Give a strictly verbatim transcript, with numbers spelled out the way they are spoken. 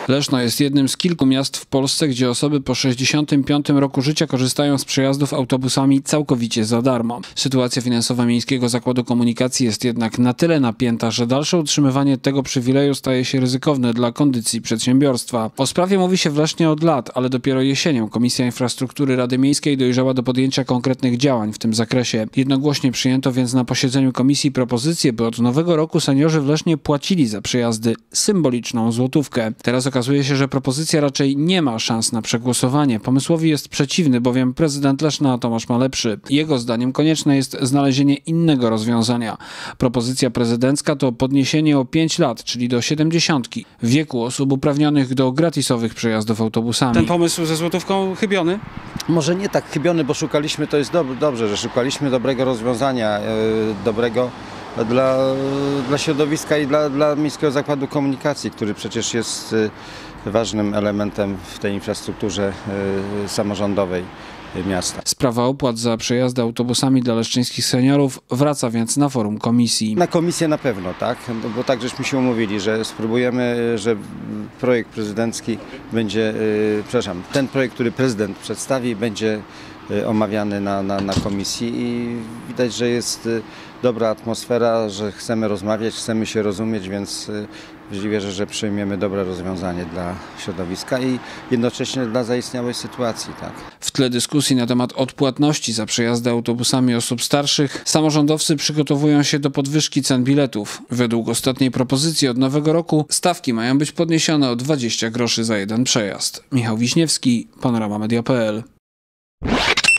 Leszno jest jednym z kilku miast w Polsce, gdzie osoby po sześćdziesiątym piątym roku życia korzystają z przejazdów autobusami całkowicie za darmo. Sytuacja finansowa Miejskiego Zakładu Komunikacji jest jednak na tyle napięta, że dalsze utrzymywanie tego przywileju staje się ryzykowne dla kondycji przedsiębiorstwa. O sprawie mówi się w Lesznie od lat, ale dopiero jesienią Komisja Infrastruktury Rady Miejskiej dojrzała do podjęcia konkretnych działań w tym zakresie. Jednogłośnie przyjęto więc na posiedzeniu komisji propozycję, by od nowego roku seniorzy w Lesznie płacili za przejazdy symboliczną złotówkę. Teraz okazuje się, że propozycja raczej nie ma szans na przegłosowanie. Pomysłowi jest przeciwny, bowiem prezydent Leszna Tomasz Malepszy. Jego zdaniem konieczne jest znalezienie innego rozwiązania. Propozycja prezydencka to podniesienie o pięć lat, czyli do siedemdziesiątki, wieku osób uprawnionych do gratisowych przejazdów autobusami. Ten pomysł ze złotówką chybiony? Może nie tak chybiony, bo szukaliśmy, to jest dob- dobrze, że szukaliśmy dobrego rozwiązania, yy, dobrego dla, dla środowiska i dla, dla Miejskiego Zakładu Komunikacji, który przecież jest yy, ważnym elementem w tej infrastrukturze yy, samorządowej miasta. Sprawa opłat za przejazdy autobusami dla leszczyńskich seniorów wraca więc na forum komisji. Na komisję na pewno, tak, no bo tak żeśmy się umówili, że spróbujemy, że projekt prezydencki będzie, yy, przepraszam, ten projekt, który prezydent przedstawi, będzie yy, omawiany na, na, na komisji i widać, że jest yy, dobra atmosfera, że chcemy rozmawiać, chcemy się rozumieć, więc yy, wierzę, że przyjmiemy dobre rozwiązanie dla środowiska i jednocześnie dla zaistniałej sytuacji. Tak. W tle dyskusji na temat odpłatności za przejazdy autobusami osób starszych samorządowcy przygotowują się do podwyżki cen biletów. Według ostatniej propozycji od nowego roku stawki mają być podniesione o dwadzieścia groszy za jeden przejazd. Michał Wiśniewski, Panorama Media kropka pe el.